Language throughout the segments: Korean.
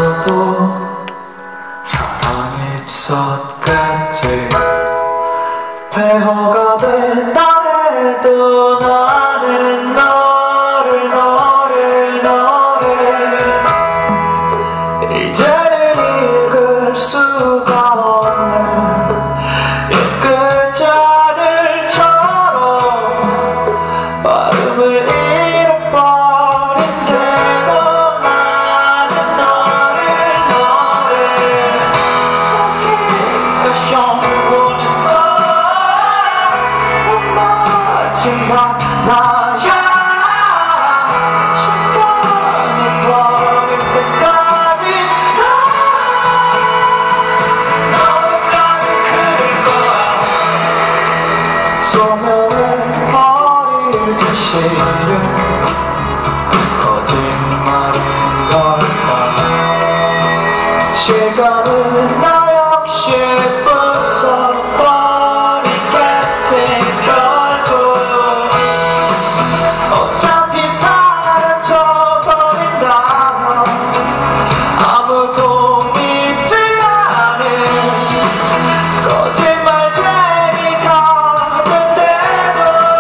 없어도 사랑이 있었겠지. 배허가 된다 해도 나는 너를 이제는 읽을 수가 없는 이 글자들처럼 발음을 잃어버린 대도 나는 너를 속이가 영원히 못 마지막 나야. 시간이 버릴 때까지 너까지 그릴 거야. 소멸을 버릴 진실은 거짓말인 걸까. 시간은 나 역시 부숴버리겠지. 결국 어차피 사라져버린다면 아무도 믿지 않은 거짓말쟁이가 된대도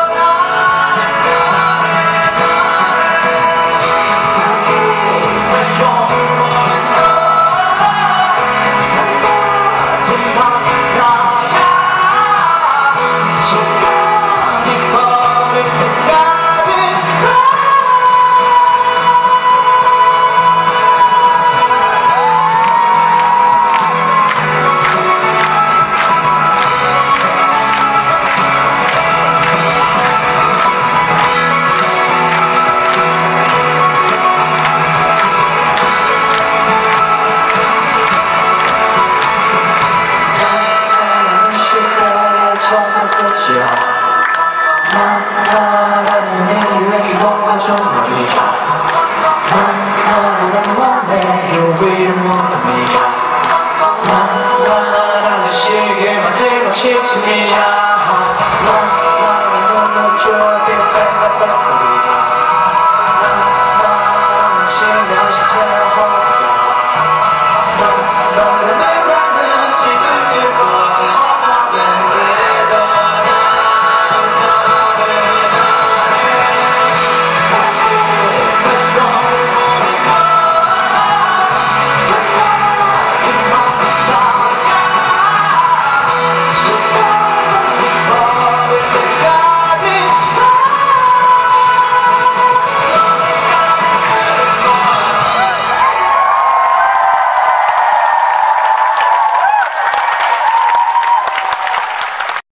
난 나라는 인류의 기본과 정말이야. 난 나라는 몸의 유일한 모습이야. 난 나라는 시기의 마지막 시침이야.